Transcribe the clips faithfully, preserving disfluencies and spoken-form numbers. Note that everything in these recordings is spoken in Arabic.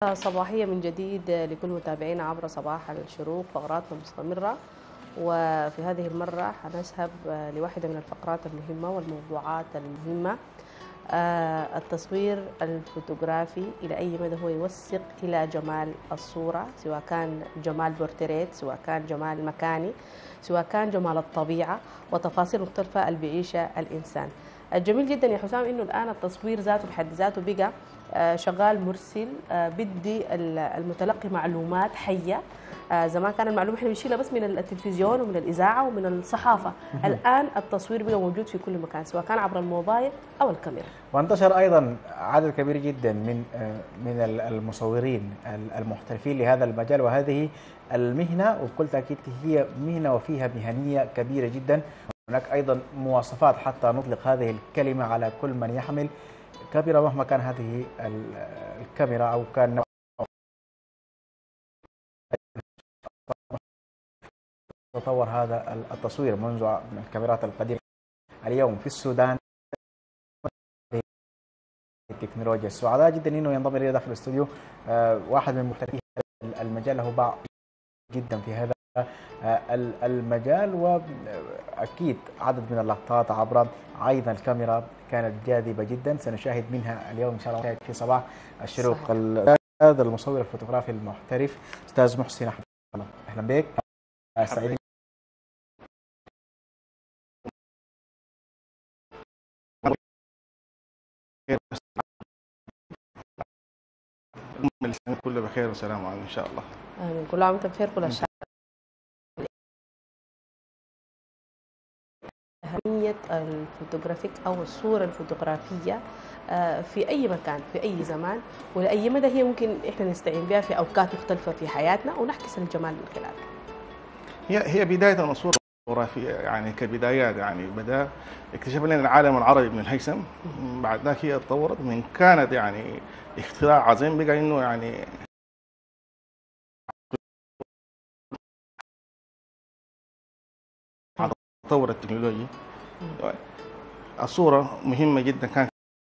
صباحية من جديد لكل متابعينا عبر صباح الشروق، فقراتنا مستمرة. وفي هذه المرة حنذهب لواحدة من الفقرات المهمة والموضوعات المهمة. التصوير الفوتوغرافي إلى أي مدى هو يوثق إلى جمال الصورة، سواء كان جمال بورتريت، سواء كان جمال مكاني، سواء كان جمال الطبيعة وتفاصيل مختلفة اللي بيعيشها الإنسان. الجميل جدا يا حسام إنه الآن التصوير ذاته بحد ذاته بقى شغال مرسل، بدي المتلقي معلومات حية. زمان كان المعلومة احنا بنشيلها بس من التلفزيون ومن الإذاعة ومن الصحافة. الآن التصوير بقى موجود في كل مكان، سواء كان عبر الموبايل أو الكاميرا. وانتشر أيضا عدد كبير جدا من من المصورين المحترفين لهذا المجال، وهذه المهنة وبكل تأكيد هي مهنة وفيها مهنية كبيرة جدا. هناك أيضا مواصفات حتى نطلق هذه الكلمة على كل من يحمل كاميرا، مهما كان هذه الكاميرا أو كان تطور هذا التصوير منذ الكاميرات القديمة. اليوم في السودان التكنولوجيا. السعداء جدا انه ينضم الي داخل الاستوديو واحد من محترفي المجال، له باع جدا في هذا المجال، واكيد عدد من اللقطات عبر عين الكاميرا كانت جاذبه جدا، سنشاهد منها اليوم ان شاء الله في صباح الشروق. هذا المصور الفوتوغرافي المحترف استاذ محسن احمد، اهلا بك. سعيد كله بخير وسلام عليكم ان شاء الله. امين. كل عام وانت بخير. كل الشعب. أهمية الفوتوغرافيك أو الصورة الفوتوغرافية في أي مكان في أي زمان، ولأي مدى هي ممكن إحنا نستعين بها في أوقات مختلفة في حياتنا ونحكس الجمال من خلالها. هي هي بداية الصورة الفوتوغرافية يعني كبدايات، يعني بدأ اكتشف لنا العالم العربي ابن الهيثم، بعد ذاك هي تطورت من كانت يعني اختراع عظيم بقى إنه يعني تطور التكنولوجي. الصورة مهمة جدا كانت،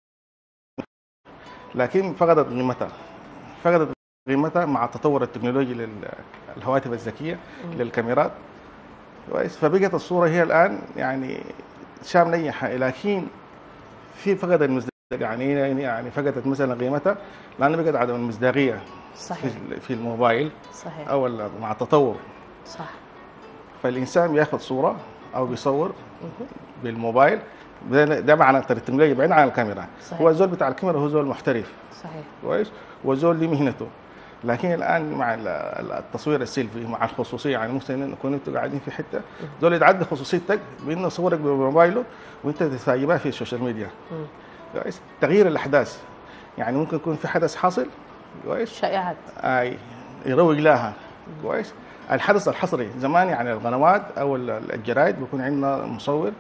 لكن فقدت قيمتها فقدت قيمتها مع التطور التكنولوجي للهواتف الذكية للكاميرات كويس. فبقت الصورة هي الآن يعني شاملة أي حاجة، لكن في فقدت المصداقية، يعني يعني فقدت مثلا قيمتها لأن بقت عدم المصداقية. صحيح. في الموبايل. صحيح. أو مع التطور. صح. فالإنسان بياخذ صورة أو بيصور بالموبايل، ده معنى التكنولوجيا بعيد عن الكاميرا. صحيح. هو الزول بتاع الكاميرا هو زول محترف. صحيح. كويس. وزول ليه مهنته. لكن الان مع التصوير السيلفي مع الخصوصيه، يعني ممكن نكون انتوا قاعدين في حته زول يتعدى خصوصيتك بانه يصورك بموبايله وانت تتفاجئ في السوشيال ميديا. كويس. تغيير الاحداث، يعني ممكن يكون في حدث حاصل كويس، شائعات اي يروج لها كويس. الحدث الحصري زمان يعني القنوات او الجرايد بيكون عندنا مصور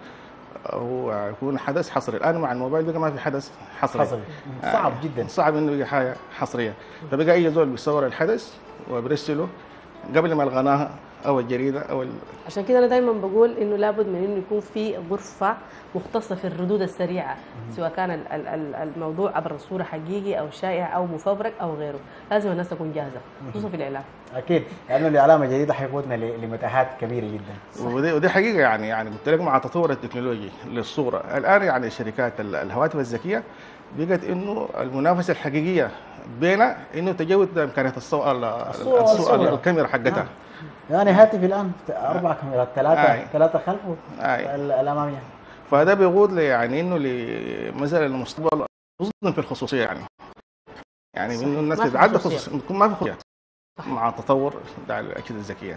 هو يكون حدث حصري، الان مع الموبايل بقى ما في حدث حصري, حصري. صعب آه. جدا صعب انه يبقى حاجه حصريه. فبقى اي زول بيصور الحدث وبيرسله قبل ما القناه او الجريده او ال... عشان كده انا دايما بقول انه لابد من انه يكون في غرفه مختصه في الردود السريعه، سواء كان الموضوع عبر الصوره حقيقي او شائع او مفبرك او غيره، لازم الناس تكون جاهزه خصوصا في الاعلام. اكيد، لانه الاعلام الجديد حيقودنا لمتاهات كبيره جدا. ودي ودي حقيقه، يعني يعني قلت لك مع تطور التكنولوجي للصوره الان، يعني شركات الهواتف الذكيه بقت انه المنافسه الحقيقيه بينها انه تجاوز امكانيات الصور الكاميرا حقتها. يعني هاتفي الان اربع كاميرات، ثلاثه ثلاثه خلف الاماميه. فهذا بيقود لي يعني انه مثلا المستقبل خصوصا في الخصوصيه، يعني يعني انه الناس تتعدى خصوصيه تكون ما في خصوصيه مع تطور الاجهزه الذكيه.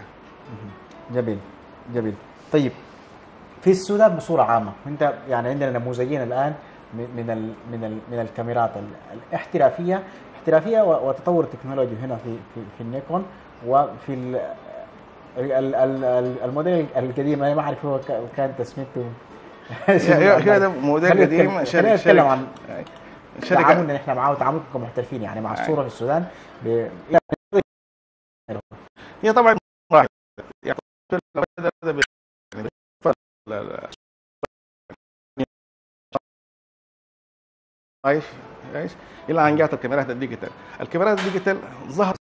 جميل جميل. طيب في السودان بصوره عامه، انت يعني عندنا نموذجين الان من ال من ال من الكاميرات الاحترافيه احترافيه وتطور التكنولوجي هنا في في, في النيكون، وفي ال ال ال الموديل القديم انا ما اعرف هو كان تسميته هذا موديل قديم. خلينا نتكلم عن تعاملنا نحن معاه وتعاملكم كمحترفين يعني مع الصوره في السودان. هي طبعا يعني الى ان جاءت الكاميرات الديجيتال. الكاميرات الديجيتال ظهرت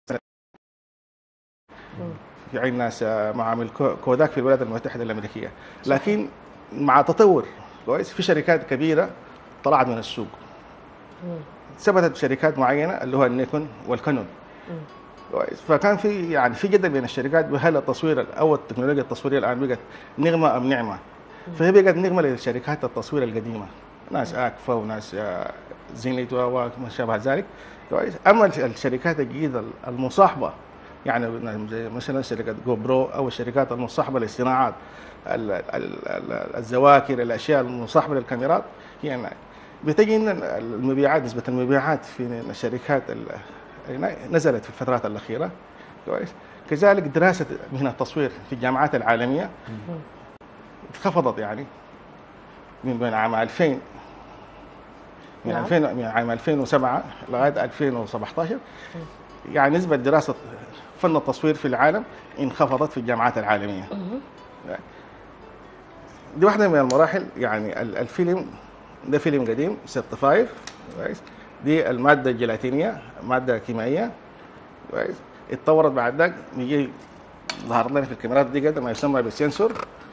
في عين ناس معامل كوداك في الولايات المتحده الامريكيه، لكن مع تطور كويس في شركات كبيره طلعت من السوق. ثبتت شركات معينه اللي هو النيكون والكانون. كويس، فكان في يعني في جدل بين الشركات بهل التصوير او التكنولوجيا التصويريه الان بقت نغمه ام نعمه؟ فهي بقت نغمه لشركات التصوير القديمه، ناس اكفا وناس زينيت وما شابه ذلك. كويس، اما الشركات الجديده المصاحبه يعني زي مثلا شركه جو برو او الشركات المصاحبه للصناعات الذواكر الاشياء المصاحبه للكاميرات، هي يعني بتجي ان المبيعات نسبه المبيعات في الشركات نزلت في الفترات الاخيره. كويس، كذلك دراسه مهنه التصوير في الجامعات العالميه انخفضت يعني من بين عام ألفين من نعم. ألفين من عام ألفين وسبعة لغايه ألفين وسبعطاشر يعني نسبه دراسه فن التصوير في العالم انخفضت في الجامعات العالميه. دي واحده من المراحل. يعني الفيلم ده فيلم قديم ستة فايف. كويس، دي الماده الجيلاتينيه، ماده كيميائيه. كويس، اتطورت بعد ذاك بيجي ظهر لنا في الكاميرات دي قد ما يسمى بالسنسور،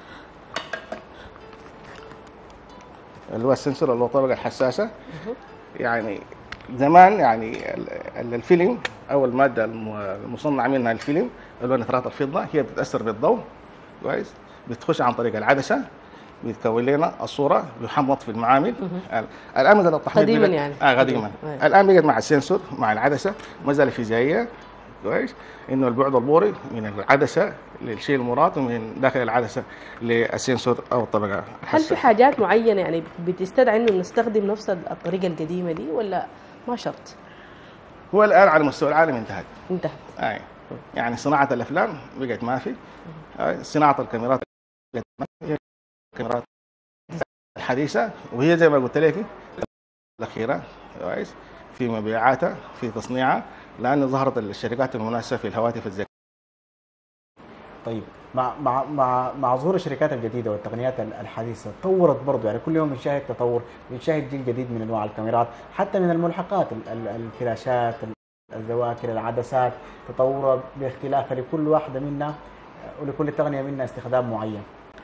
اللي هو السنسور اللي هو الطبقه الحساسه. يعني زمان يعني الفيلم او الماده المصنع منها الفيلم اللي هو نترات الفضه هي بتتاثر بالضوء. كويس، بتخش عن طريق العدسه، بيتكون لنا الصوره، بيحمض في المعامل. الان مثلا التحميض قديما يعني اه قديما الان بقت مع السنسور مع العدسه مساله فيزيائيه. كويس، انه البعد البوري من العدسه للشيء المراد ومن داخل العدسه للسنسور او الطبقه. هل في حاجات معينه يعني بتستدعي انه نستخدم نفس الطريقه القديمه دي ولا ما شرط؟ هو الان على مستوى العالم انتهت. انتهت. اي يعني صناعه الافلام بقت ما في، صناعه الكاميرات هي الكاميرات الحديثه، وهي زي ما قلت لك الاخيره. كويس، في مبيعاتها في تصنيعها، لأن ظهرت الشركات المنافسة في الهواتف الذكية. طيب مع مع مع مع ظهور الشركات الجديده والتقنيات الحديثه تطورت برضه، يعني كل يوم بنشاهد تطور، بنشاهد جيل جديد من انواع الكاميرات، حتى من الملحقات الفلاشات، الذواكر، العدسات، تطور باختلافها لكل واحده منا ولكل تقنيه منا استخدام معين.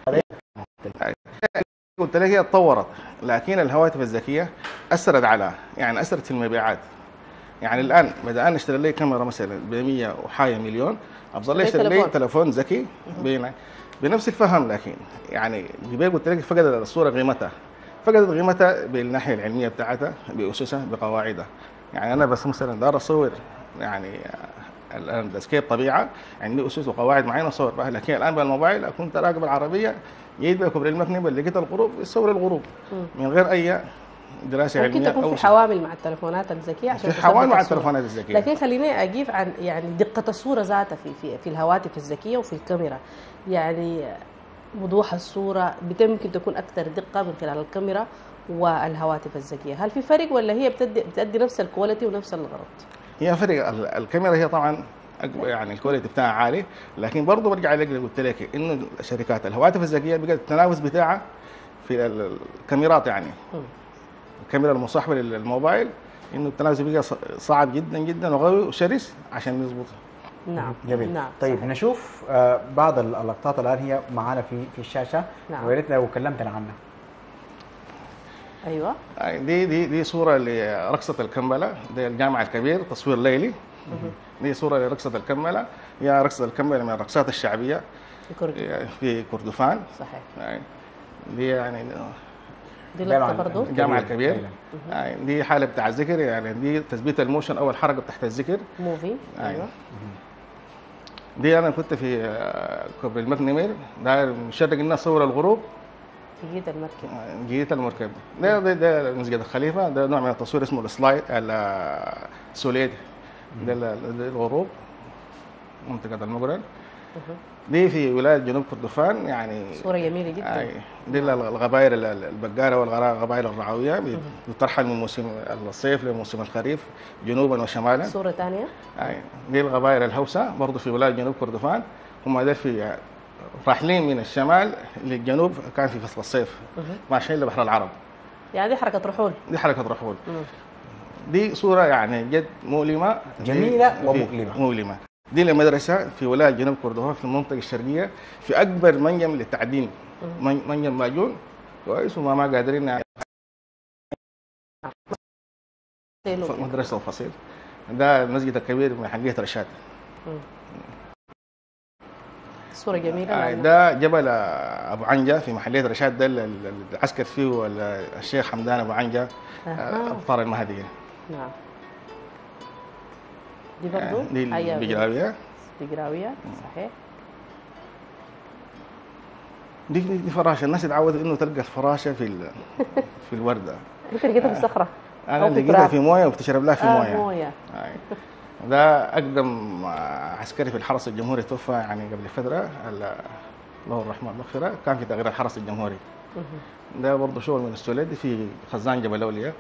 قلت لك هي تطورت، لكن الهواتف الذكيه اثرت على يعني اثرت في المبيعات. يعني الان بدأنا نشتري لي كاميرا مثلا ب مية وحاجه مليون، افضل لي اشتري لي تليفون ذكي بنفس الفهم، لكن يعني جبال قلت لك فقدت الصوره قيمتها، فقدت قيمتها بالناحيه العلميه بتاعتها، باسسها، بقواعدها. يعني انا بس مثلا دار اصور يعني الان تسكيب طبيعه، عندي اسس وقواعد معينه اصور بها، لكن الان بالموبايل اكون تراقب العربيه يجي كبر المكنبه اللي لقيت الغروب يصور الغروب من غير اي دراسه علميه. ممكن تكون في حوامل مع التلفونات الذكيه عشان في حوامل مع التلفونات الذكيه. لكن خليني اجيب عن يعني دقه الصوره ذاتها في في في الهواتف الذكيه وفي الكاميرا. يعني وضوح الصوره ممكن تكون اكثر دقه من خلال الكاميرا والهواتف الذكيه، هل في فرق ولا هي بتدي بتدي نفس الكواليتي ونفس الغرض؟ هي فرق. الكاميرا هي طبعا يعني الكواليتي بتاعها عالي، لكن برضه برجع لك قلت لك انه شركات الهواتف الذكيه بقت التنافس بتاعها في الكاميرات، يعني الكاميرا المصاحبه للموبايل انه التنافس بقى صعب جدا جدا وقوي وشرس عشان يظبطها. نعم جميل. نعم. طيب صحيح. نشوف آه بعض اللقطات الان هي معانا في في الشاشه. نعم. ويا ريت لو كلمتنا عنها. ايوه دي دي دي صوره لرقصه الكمبله، ده الجامع الكبير، تصوير ليلي. دي صوره لرقصه الكمبله، هي رقصه الكمبله من الرقصات الشعبيه في كردفان. في كردفان. صحيح. يعني دي يعني دي لقطه برضه الجامع الكبير. يعني دي حاله بتاع الذكر، يعني دي تثبيت الموشن او الحركه تحت الذكر موفي. ايوه. دي انا كنت في كوبري المكنمير، ده مشرق الناس صور الغروب في جيت المركب. جيت المركب. ده ده, ده مسجد الخليفه، ده نوع من التصوير اسمه السلايد السوليد. ده الغروب منطقه المقرن. دي في ولايه جنوب كردفان، يعني صوره جميله جدا. دي الغباير البقاره والغباير الرعويه بترحل من موسم الصيف لموسم الخريف جنوبا وشمالا. صوره ثانيه دي الغباير الهوسه برضه في ولايه جنوب كردفان، هم ده في راحلين من الشمال للجنوب، كان في فصل الصيف ماشيين لبحر العرب. يعني دي حركه رحول. دي حركه رحول. دي صوره يعني جد مؤلمه، جميله ومؤلمه. مؤلمه. دي المدرسه في ولايه جنوب كردفان في المنطقه الشرقيه، في اكبر منجم للتعدين، منجم ماجون كويس، وما ما قادرين يعني مدرسه وفصيل. ده المسجد الكبير من حقيقه رشاد. صورة جميلة. آه ده جبل أبو عنجة في محلية رشاد، ده اللي عسكر فيه الشيخ حمدان أبو عنجة أه. أبطال المهديين. نعم. دي برضو دي البقراوية. بقراوية صحيح. دي دي فراشه، الناس اتعودت انه تلقى الفراشه في في الورده. انت لقيتها في الصخره؟ انا لقيتها في مويه وبتشرب لها في آه مويه. مويه. ده اقدم عسكري في الحرس الجمهوري، توفى يعني قبل فتره، الله الرحمن المغفره، كان في تغيير الحرس الجمهوري. ده برضه شغل من السوليدي في خزان جبل اولياء.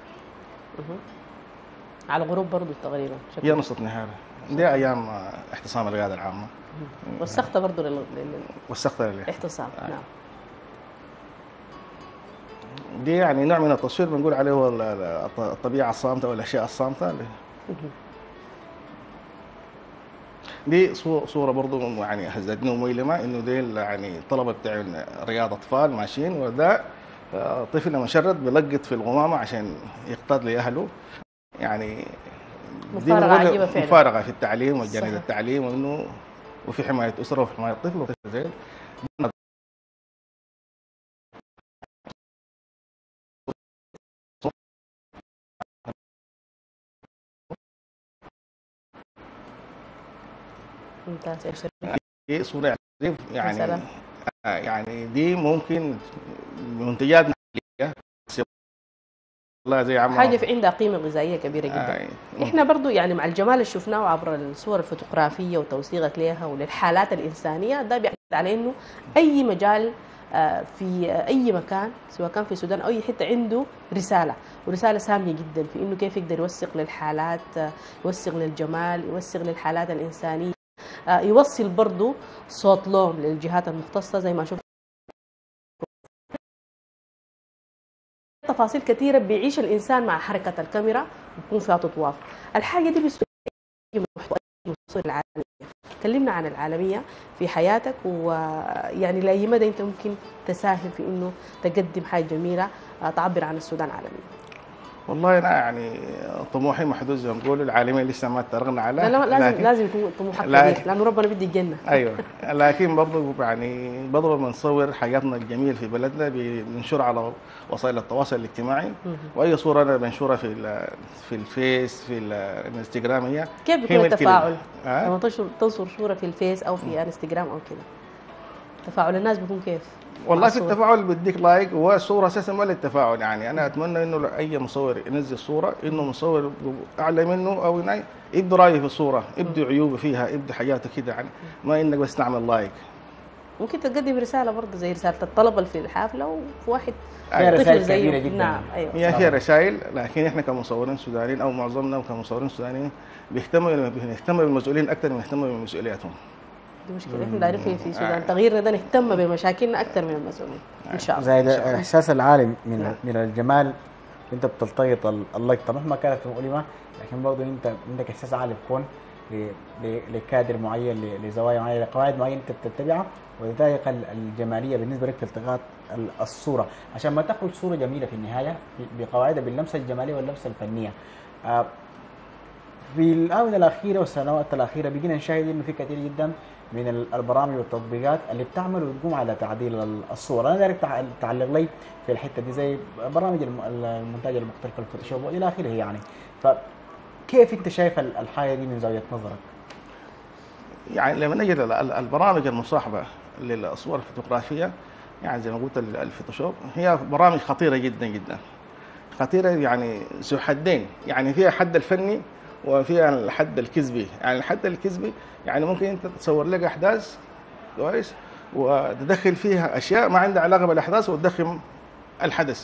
على غروب برضه تقريبا. هي نص نهار. دي ايام احتسام القياده العامه. وسختها برضه لل وسختها للاحتسام. آه. نعم. دي يعني نوع من التصوير بنقول عليه هو الطبيعه الصامته او الاشياء الصامته. دي صوره برضه يعني هزتني ومؤلمه، انه دي يعني طلبه بتاع رياض اطفال ماشيين، وده طفل مشرد بيلقط في الغمامه عشان يقتاد لاهله. يعني مفارقه عجيبه فعلا. مفارقه في التعليم وجانب التعليم، وانه وفي حمايه اسره وفي حمايه طفل وطفل زي ممتاز. ايش دي صوره يعني مثلا. يعني دي ممكن منتجات محليه والله زي عم حاجه في عندها قيمه غذائيه كبيره جدا. آه. احنا برضو يعني مع الجمال اللي شفناه عبر الصور الفوتوغرافيه وتوثيقك لها وللحالات الانسانيه، ده بيعتمد على انه اي مجال في اي مكان سواء كان في السودان او اي حته عنده رساله، ورساله ساميه جدا في انه كيف يقدر يوثق للحالات، يوثق للجمال، يوثق للحالات الانسانيه، يوصل برضه صوت لوم للجهات المختصه زي ما شفنا. تفاصيل كثيره بيعيش الانسان مع حركه الكاميرا ويكون فيها تطواف. الحاجه دي بتستخدم محتوى العالميه. كلمنا عن العالميه في حياتك، ويعني لاي مدى انت ممكن تساهم في انه تقدم حاجه جميله تعبر عن السودان عالميا. والله انا يعني طموحي محدود زي ما بنقول، العالميه لسه ما اتفقنا على. لا لا لازم لازم يكون طموحك كبير لانه ربنا بيدي الجنه. ايوه، لكن برضه يعني برضه بنصور حياتنا الجميل في بلدنا، بننشر على وسائل التواصل الاجتماعي، واي صوره انا بنشرها في في الفيس في الانستغرام. هي كيف بيكون التفاعل؟ أه؟ لما تنشر تنشر صوره في الفيس او في انستغرام او كده، تفاعل الناس بيكون كيف؟ والله في التفاعل بيديك لايك، والصوره اساسا ولا التفاعل. يعني انا اتمنى انه اي مصور ينزل صوره انه مصور اعلى منه او يبدو رايه في الصوره، يبدو عيوبه فيها، يبدو حاجاته كده، يعني ما انك بس تعمل لايك. ممكن تقدم رساله برضه زي رساله الطلبه اللي في الحافله، وفي واحد فيها رسائل كبيره جدا. نعم ايوه هي فيها رسائل، لكن احنا كمصورين سودانيين او معظمنا كمصورين سودانيين بيهتموا بيهتموا بالمسؤولين اكثر من يهتموا بمسؤولياتهم. دي مشكله احنا دايرين في في السودان، تغييرنا ده نهتم بمشاكلنا اكثر من المسؤولين ان شاء الله. زي الاحساس العالي من من الجمال، انت بتلتقط اللقطه مهما كانت مؤلمه، لكن برضه انت عندك احساس عالي بكون لكادر معين، لزوايا معينه، لقواعد معينه انت بتتبعها، ولذلك الجماليه بالنسبه لك في التقاط الصوره عشان ما تخرج صوره جميله في النهايه بقواعدها باللمسه الجماليه واللمسه الفنيه. في الاونه الاخيره والسنوات الاخيره بقينا نشاهد انه في كثير جدا من البرامج والتطبيقات اللي بتعمل وتقوم على تعديل الصور. انا دايرك تعلق لي في الحته دي زي برامج المونتاج المختلفه، الفوتوشوب والى اخره يعني. فكيف انت شايف الحاجه دي من زاويه نظرك؟ يعني لما نجد البرامج المصاحبه للصور الفوتوغرافيه، يعني زي ما قلت الفوتوشوب، هي برامج خطيره جدا جدا، خطيره يعني ذو حدين، يعني فيها الحد الفني وفيها الحد الكذبي. يعني الحد الكذبي يعني ممكن انت تصور لك احداث كويس وتدخل فيها اشياء ما عندها علاقه بالاحداث وتدخل الحدث.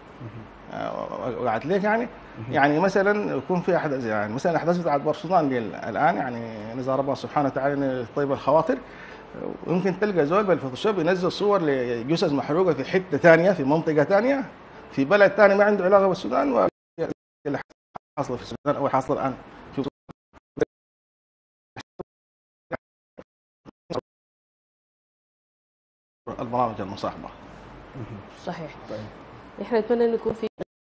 وقعت لك يعني يعني مثلا يكون في احداث، يعني مثلا الاحداث بتاعت بورسودان الان، يعني نزار الله سبحانه وتعالى طيب الخواطر، ويمكن تلقى زول بالفوتوشوب ينزل صور لجثث محروقه في حته ثانيه في منطقه ثانيه في بلد ثاني ما عنده علاقه بالسودان، حاصله في السودان او حاصله الان في البرامج المصاحبه. صحيح. طيب. احنا نتمنى انه يكون في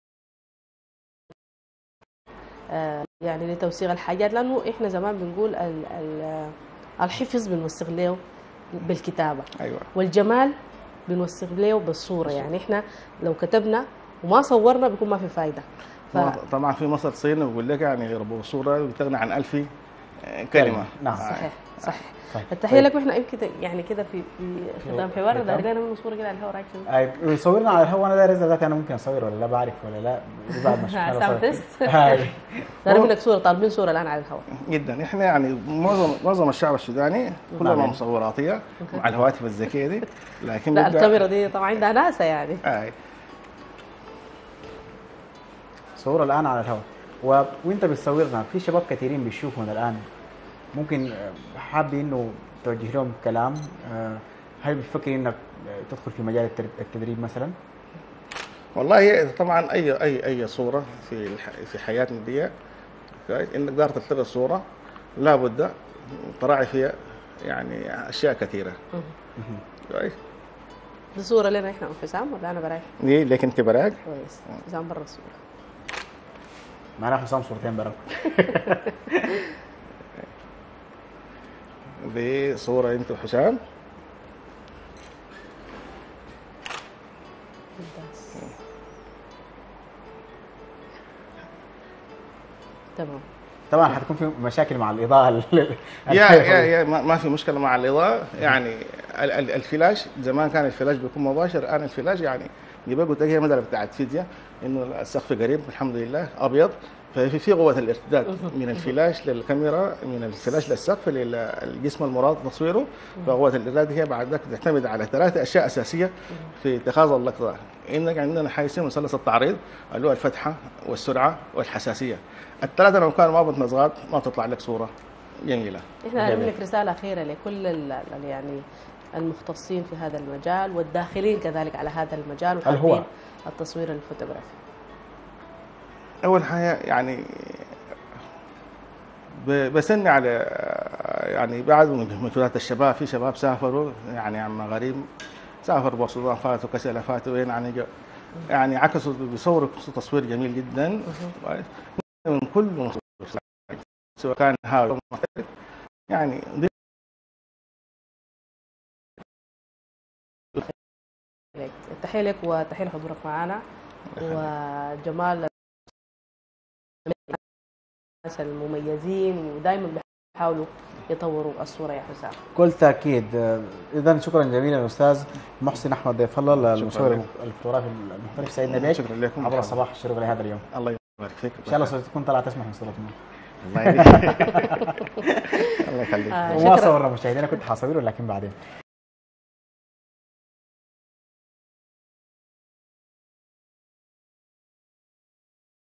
آه يعني لتوثيق الحاجات، لانه احنا زمان بنقول ال- ال- الحفظ بنوثق له بالكتابه، ايوه والجمال بنوثق له بالصوره. يعني احنا لو كتبنا وما صورنا بيكون ما في فايده. ف... طبعا في مثل صيني بيقول لك يعني ربو صوره بتغني عن ألف كلمه. نعم. صحيح صحيح. طيب. التحيه لك. واحنا يمكن يعني كده في في ختام حوارنا ختام. داير لنا منه صوره كده على الهواء رايك شنو؟ أي صورنا على الهواء. انا داير اذا ذاك انا ممكن اصور ولا لا، بعرف ولا لا بعد ما شفنا سام صور. تيست. هاي. داير منك صوره، طالبين صوره الان على الهواء. جدا احنا يعني معظم معظم الشعب السوداني كلها نعم. مصوراتيه مع الهواتف الذكيه دي، لكن لا بيبقى- الكاميرا دي طبعا عندها ناسا يعني. آه. صورة الآن على الهواء. و... وانت بتصورنا في شباب كثيرين بيشوفونا الآن، ممكن آه، حابب انه توجه لهم كلام. آه، هل بتفكر انك آه، تدخل في مجال التر- التدريب مثلا؟ والله طبعا اي اي اي صوره في الح- في حياتنا دي كويس، انك دار تلتقط صوره لابد تراعي فيها يعني اشياء كثيره كويس. دي صوره لنا احنا انفسام ولا انا براك؟ دي لكن انت براك كويس. انفسام برا الصوره. معناها حسام صورتين برا. دي صوره انت وحسام. ممتاز. تمام. طبعا حتكون في مشاكل مع الإضاءة. ال- يا يا يا ما ما في مشكله مع الاضاءه. يعني ال- ال- الفلاش زمان كان الفلاش بيكون مباشر، الان الفلاش يعني يبقى قلت لك هي مدرسه بتاعت فيزياء انه السقف قريب الحمد لله ابيض، ففي في قوه الارتداد من الفلاش للكاميرا، من الفلاش للسقف للجسم المراد تصويره. فقوه الارتداد هي بعد ذلك تعتمد على ثلاثه اشياء اساسيه في اتخاذ اللقطه. انك عندنا حاجه اسمها مثلث التعريض اللي هو الفتحه والسرعه والحساسيه. الثلاثه لو كانوا ما بتنزغات ما بتطلع لك صوره جميله. احنا جميل. نعمل لك رساله اخيره لكل ال- ال- يعني المختصين في هذا المجال والداخلين كذلك على هذا المجال هل هو؟ وحابين التصوير الفوتوغرافي. اول حاجه يعني ب- بسني على يعني بعض من منتديات الشباب، في شباب سافروا يعني عن مغاريب، سافروا بورسودان فاتوا كسلا فاتوا وين يعني جو يعني عكسوا بيصوروا تصوير جميل جدا من كل مصور سواء كان هاوي أو محترف. يعني دي لك. التحيه لك وتحيه لحضورك معنا وجمال الناس المميزين ودائما بيحاولوا يطوروا الصوره يا حسام. كل تأكيد. إذا شكرا جزيلا الأستاذ محسن أحمد ضيف الله المصور لك. الفوتوغرافي المحترف. سعدنا بك. شكرا لكم. عبر الصباح الشروق لهذا اليوم. الله يبارك فيك. إن شاء الله ستكون طلعت تسمح من صورتنا. الله يخليك. الله يخليك. آه، وما شكراً. صورنا مشاهدينا، كنت حاصوره لكن بعدين.